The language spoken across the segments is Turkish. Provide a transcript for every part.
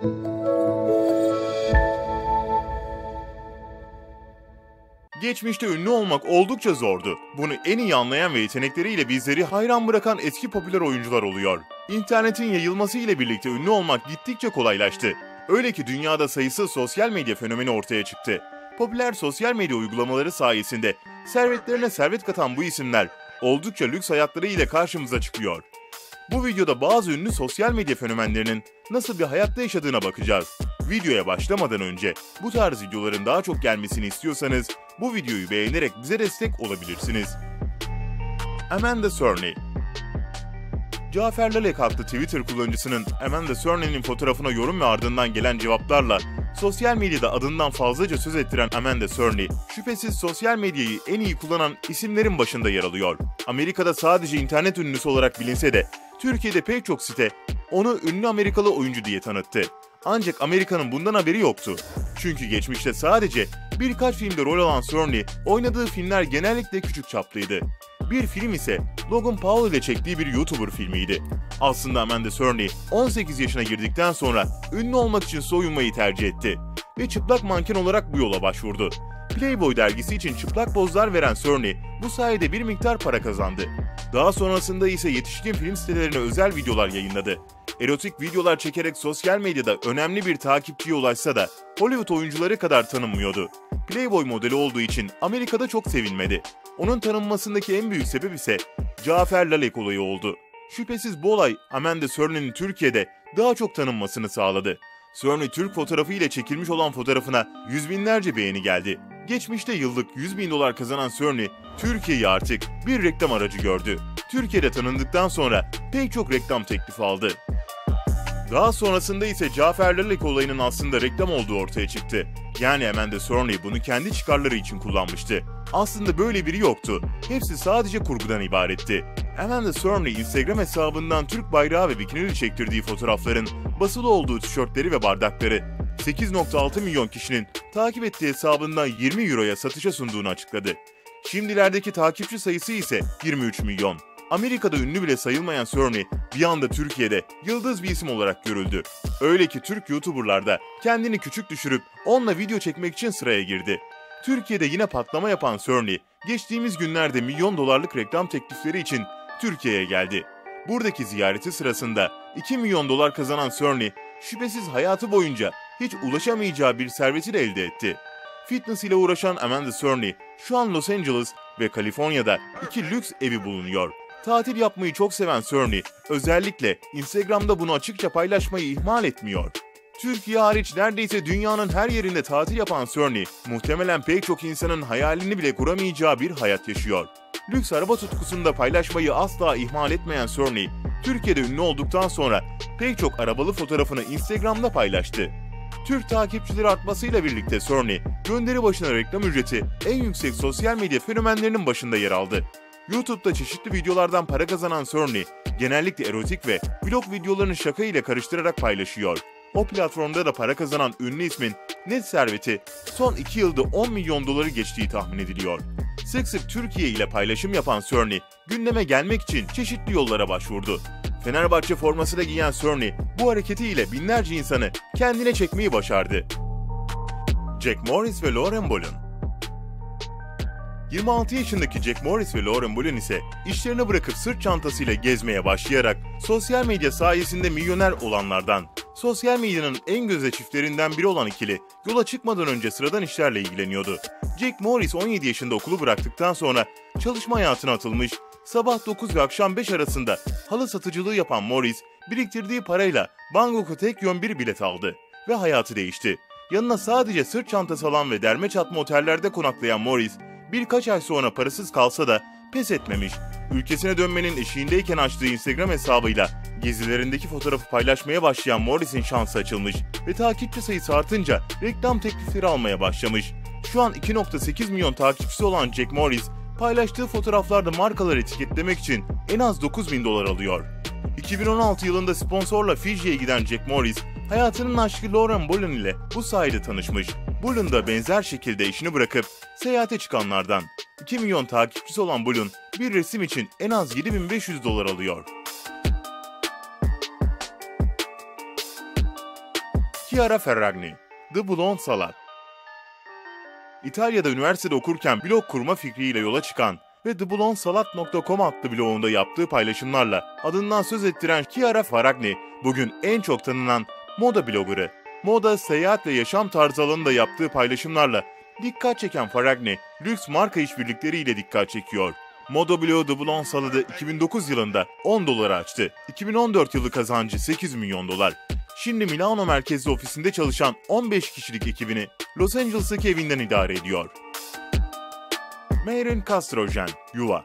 Geçmişte ünlü olmak oldukça zordu. Bunu en iyi anlayan ve yetenekleriyle bizleri hayran bırakan eski popüler oyuncular oluyor. İnternetin yayılması ile birlikte ünlü olmak gittikçe kolaylaştı. Öyle ki dünyada sayısız sosyal medya fenomeni ortaya çıktı. Popüler sosyal medya uygulamaları sayesinde servetlerine servet katan bu isimler oldukça lüks hayatları ile karşımıza çıkıyor. Bu videoda bazı ünlü sosyal medya fenomenlerinin nasıl bir hayatta yaşadığına bakacağız. Videoya başlamadan önce bu tarz videoların daha çok gelmesini istiyorsanız bu videoyu beğenerek bize destek olabilirsiniz. Amanda Cerny. Cafer Lalek adlı Twitter kullanıcısının Amanda Cerny'nin fotoğrafına yorum ve ardından gelen cevaplarla sosyal medyada adından fazlaca söz ettiren Amanda Cerny, şüphesiz sosyal medyayı en iyi kullanan isimlerin başında yer alıyor. Amerika'da sadece internet ünlüsü olarak bilinse de Türkiye'de pek çok site onu ünlü Amerikalı oyuncu diye tanıttı. Ancak Amerika'nın bundan haberi yoktu. Çünkü geçmişte sadece birkaç filmde rol alan Cerny, oynadığı filmler genellikle küçük çaplıydı. Bir film ise Logan Paul ile çektiği bir YouTuber filmiydi. Aslında Amanda Cerny 18 yaşına girdikten sonra ünlü olmak için soyunmayı tercih etti ve çıplak manken olarak bu yola başvurdu. Playboy dergisi için çıplak pozlar veren Cerny bu sayede bir miktar para kazandı. Daha sonrasında ise yetişkin film sitelerine özel videolar yayınladı. Erotik videolar çekerek sosyal medyada önemli bir takipçiye ulaşsa da Hollywood oyuncuları kadar tanınmıyordu. Playboy modeli olduğu için Amerika'da çok sevilmedi. Onun tanınmasındaki en büyük sebep ise Cafer Lalek olayı oldu. Şüphesiz bu olay Amanda Cerny'nin Türkiye'de daha çok tanınmasını sağladı. Cerny Türk fotoğrafı ile çekilmiş olan fotoğrafına yüz binlerce beğeni geldi. Geçmişte yıllık $100.000 kazanan Cerny, Türkiye'yi artık bir reklam aracı gördü. Türkiye'de tanındıktan sonra pek çok reklam teklifi aldı. Daha sonrasında ise Cafer Lalek olayının aslında reklam olduğu ortaya çıktı. Yani Amanda Cerny bunu kendi çıkarları için kullanmıştı. Aslında böyle biri yoktu. Hepsi sadece kurgudan ibaretti. Amanda Cerny Instagram hesabından Türk bayrağı ve bikinili çektirdiği fotoğrafların basılı olduğu tişörtleri ve bardakları 8.6 milyon kişinin takip ettiği hesabından 20 euroya satışa sunduğunu açıkladı. Şimdilerdeki takipçi sayısı ise 23 milyon. Amerika'da ünlü bile sayılmayan Cerny bir anda Türkiye'de yıldız bir isim olarak görüldü. Öyle ki Türk YouTuber'lar da kendini küçük düşürüp onunla video çekmek için sıraya girdi. Türkiye'de yine patlama yapan Cerny, geçtiğimiz günlerde $1 milyon reklam teklifleri için Türkiye'ye geldi. Buradaki ziyareti sırasında $2 milyon kazanan Cerny, şüphesiz hayatı boyunca hiç ulaşamayacağı bir serveti de elde etti. Fitness ile uğraşan Amanda Cerny, şu an Los Angeles ve Kaliforniya'da 2 lüks evi bulunuyor. Tatil yapmayı çok seven Cerny, özellikle Instagram'da bunu açıkça paylaşmayı ihmal etmiyor. Türkiye hariç neredeyse dünyanın her yerinde tatil yapan Cerny, muhtemelen pek çok insanın hayalini bile kuramayacağı bir hayat yaşıyor. Lüks araba tutkusunu da paylaşmayı asla ihmal etmeyen Cerny, Türkiye'de ünlü olduktan sonra pek çok arabalı fotoğrafını Instagram'da paylaştı. Türk takipçileri artmasıyla birlikte Cerny, gönderi başına reklam ücreti en yüksek sosyal medya fenomenlerinin başında yer aldı. YouTube'da çeşitli videolardan para kazanan Cerny, genellikle erotik ve vlog videolarını şaka ile karıştırarak paylaşıyor. O platformda da para kazanan ünlü ismin net serveti son 2 yılda $10 milyon geçtiği tahmin ediliyor. Sık sık Türkiye ile paylaşım yapan Cerny, gündeme gelmek için çeşitli yollara başvurdu. Fenerbahçe forması da giyen Cerny, bu hareketiyle binlerce insanı kendine çekmeyi başardı. Jack Morris ve Lauren Bolan. 26 yaşındaki Jack Morris ve Lauren Bolan ise işlerini bırakıp sırt çantasıyla gezmeye başlayarak sosyal medya sayesinde milyoner olanlardan. Sosyal medyanın en gözde çiftlerinden biri olan ikili yola çıkmadan önce sıradan işlerle ilgileniyordu. Jack Morris 17 yaşında okulu bıraktıktan sonra çalışma hayatına atılmış, sabah 9 ve akşam 5 arasında halı satıcılığı yapan Morris, biriktirdiği parayla Bangkok'a tek yön bir bilet aldı ve hayatı değişti. Yanına sadece sırt çantası alan ve derme çatma otellerde konaklayan Morris, birkaç ay sonra parasız kalsa da pes etmemiş. Ülkesine dönmenin eşiğindeyken açtığı Instagram hesabıyla gezilerindeki fotoğrafı paylaşmaya başlayan Morris'in şansı açılmış ve takipçi sayısı artınca reklam teklifleri almaya başlamış. Şu an 2.8 milyon takipçisi olan Jack Morris, paylaştığı fotoğraflarda markaları etiketlemek için en az $9.000 alıyor. 2016 yılında sponsorla Fiji'ye giden Jack Morris, hayatının aşkı Lauren Bolan ile bu sayede tanışmış. Bolan da benzer şekilde işini bırakıp seyahate çıkanlardan. 2 milyon takipçisi olan Bolan, bir resim için en az $7.500 alıyor. Chiara Ferragni, The Blonde Salad. İtalya'da üniversitede okurken blog kurma fikriyle yola çıkan ve theblondesalad.com adlı blogunda yaptığı paylaşımlarla adından söz ettiren Chiara Ferragni, bugün en çok tanınan moda bloggerı. Moda, seyahat ve yaşam tarzı alanında yaptığı paylaşımlarla dikkat çeken Ferragni, lüks marka işbirlikleriyle dikkat çekiyor. Moda blogu The Blonde Salad'ı 2009 yılında 10 dolara açtı. 2014 yılı kazancı 8 milyon dolar. Şimdi Milano merkezli ofisinde çalışan 15 kişilik ekibini Los Angeles'taki evinden idare ediyor. Maren Castrogen, Yuva.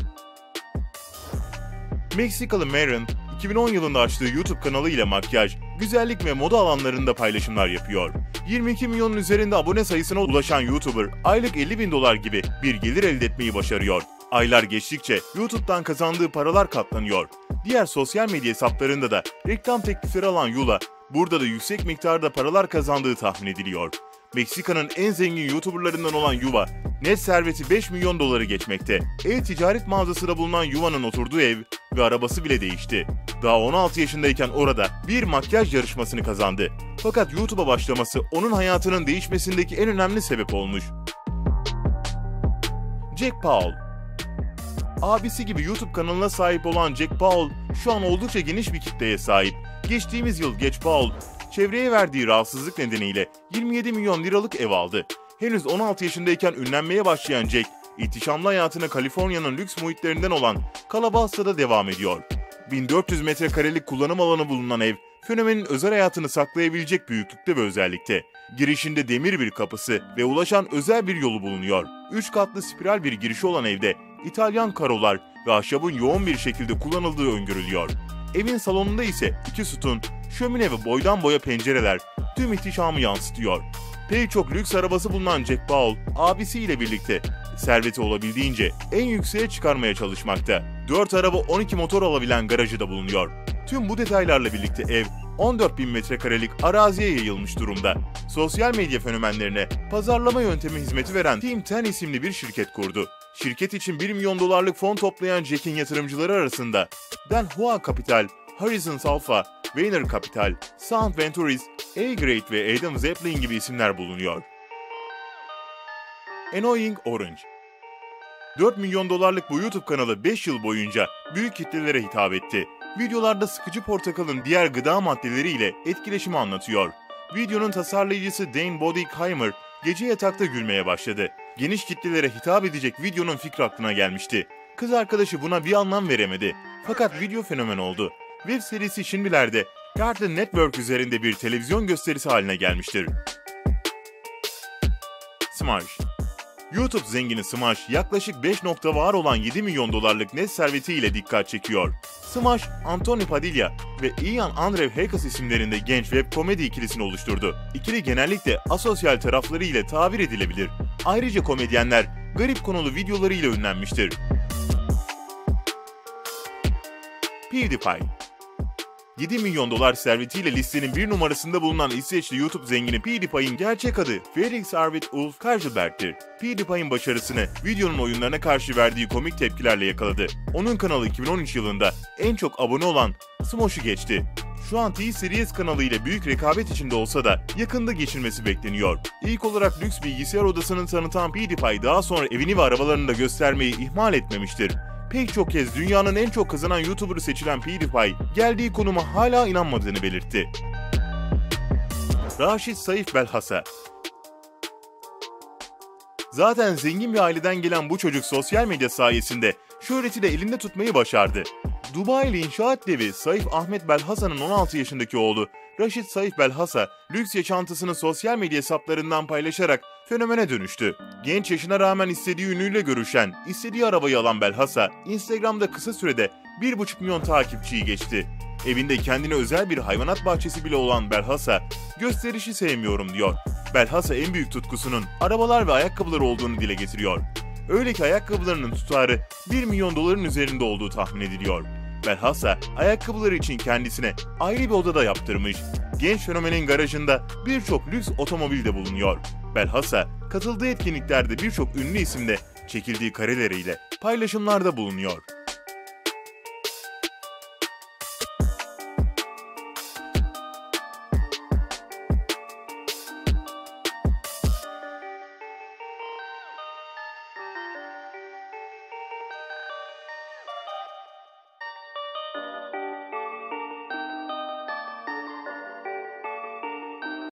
Meksikalı Maren, 2010 yılında açtığı YouTube kanalı ile makyaj, güzellik ve moda alanlarında paylaşımlar yapıyor. 22 milyonun üzerinde abone sayısına ulaşan YouTuber, aylık 50 bin dolar gibi bir gelir elde etmeyi başarıyor. Aylar geçtikçe YouTube'dan kazandığı paralar katlanıyor. Diğer sosyal medya hesaplarında da reklam teklifleri alan Yula, burada da yüksek miktarda paralar kazandığı tahmin ediliyor. Meksika'nın en zengin YouTuberlarından olan Yuva, net serveti 5 milyon doları geçmekte. E-ticaret mağazasında bulunan Yuva'nın oturduğu ev ve arabası bile değişti. Daha 16 yaşındayken orada bir makyaj yarışmasını kazandı. Fakat YouTube'a başlaması onun hayatının değişmesindeki en önemli sebep olmuş. Jack Paul. Abisi gibi YouTube kanalına sahip olan Jack Paul, şu an oldukça geniş bir kitleye sahip. Geçtiğimiz yıl Jack Paul, çevreye verdiği rahatsızlık nedeniyle 27 milyon liralık ev aldı. Henüz 16 yaşındayken ünlenmeye başlayan Jack, ihtişamlı hayatına Kaliforniya'nın lüks muhitlerinden olan Calabasas'ta devam ediyor. 1400 metrekarelik kullanım alanı bulunan ev, fenomenin özel hayatını saklayabilecek büyüklükte ve özellikte. Girişinde demir bir kapısı ve ulaşan özel bir yolu bulunuyor. 3 katlı spiral bir girişi olan evde İtalyan karolar ve ahşabın yoğun bir şekilde kullanıldığı öngörülüyor. Evin salonunda ise 2 sütun, şömine ve boydan boya pencereler tüm ihtişamı yansıtıyor. Pek çok lüks arabası bulunan Jack Paul, abisiyle birlikte serveti olabildiğince en yükseğe çıkarmaya çalışmakta. 4 araba 12 motor alabilen garajı da bulunuyor. Tüm bu detaylarla birlikte ev 14.000 metrekarelik araziye yayılmış durumda. Sosyal medya fenomenlerine pazarlama yöntemi hizmeti veren Team 10 isimli bir şirket kurdu. Şirket için 1 milyon dolarlık fon toplayan Jack'in yatırımcıları arasında Dan Hua Capital, Horizons Alpha, Vayner Capital, Sound Ventures, A-Grade ve Adam Zeppelin gibi isimler bulunuyor. Annoying Orange. 4 milyon dolarlık bu YouTube kanalı 5 yıl boyunca büyük kitlelere hitap etti. Videolarda sıkıcı portakalın diğer gıda maddeleriyle etkileşimi anlatıyor. Videonun tasarlayıcısı Dane Bodykheimer gece yatakta gülmeye başladı. Geniş kitlelere hitap edecek videonun fikri aklına gelmişti. Kız arkadaşı buna bir anlam veremedi. Fakat video fenomen oldu. Web serisi şimdilerde Cartoon Network üzerinde bir televizyon gösterisi haline gelmiştir. Smash. YouTube zengini Smash, yaklaşık 5 nokta var olan 7 milyon dolarlık net servetiyle dikkat çekiyor. Smash, Anthony Padilla ve Ian Andrew Hekes isimlerinde genç web komedi ikilisini oluşturdu. İkili genellikle asosyal tarafları ile tabir edilebilir. Ayrıca komedyenler garip konulu videolarıyla ünlenmiştir. PewDiePie. 7 milyon dolar servetiyle listenin bir numarasında bulunan İsveçli YouTube zengini PewDiePie'in gerçek adı Felix Arvid Ulf Karlberg'tir. PewDiePie'in başarısını videonun oyunlarına karşı verdiği komik tepkilerle yakaladı. Onun kanalı 2013 yılında en çok abone olan Smosh'u geçti. Şu an T-Series kanalı ile büyük rekabet içinde olsa da yakında geçilmesi bekleniyor. İlk olarak lüks bilgisayar odasını tanıtan PewDiePie daha sonra evini ve arabalarını da göstermeyi ihmal etmemiştir. Pek çok kez dünyanın en çok kazanan YouTuber'ı seçilen PewDiePie, geldiği konuma hala inanmadığını belirtti. Raşit Saif Belhassa. Zaten zengin bir aileden gelen bu çocuk sosyal medya sayesinde şöhreti de elinde tutmayı başardı. Dubai'li inşaat devi Saif Ahmet Belhassa'nın 16 yaşındaki oğlu Raşit Saif Belhassa, lüks yaşantısını sosyal medya hesaplarından paylaşarak fenomene dönüştü. Genç yaşına rağmen istediği ünlüyle görüşen, istediği arabayı alan Belhassa, Instagram'da kısa sürede 1,5 milyon takipçiyi geçti. Evinde kendine özel bir hayvanat bahçesi bile olan Belhassa, gösterişi sevmiyorum diyor. Belhassa en büyük tutkusunun arabalar ve ayakkabılar olduğunu dile getiriyor. Öyle ki ayakkabılarının tutarı 1 milyon doların üzerinde olduğu tahmin ediliyor. Belhassa, ayakkabıları için kendisine ayrı bir odada yaptırmış. Genç fenomenin garajında birçok lüks otomobil de bulunuyor. Belhassa, katıldığı etkinliklerde birçok ünlü isimde çekildiği kareleriyle paylaşımlarda bulunuyor.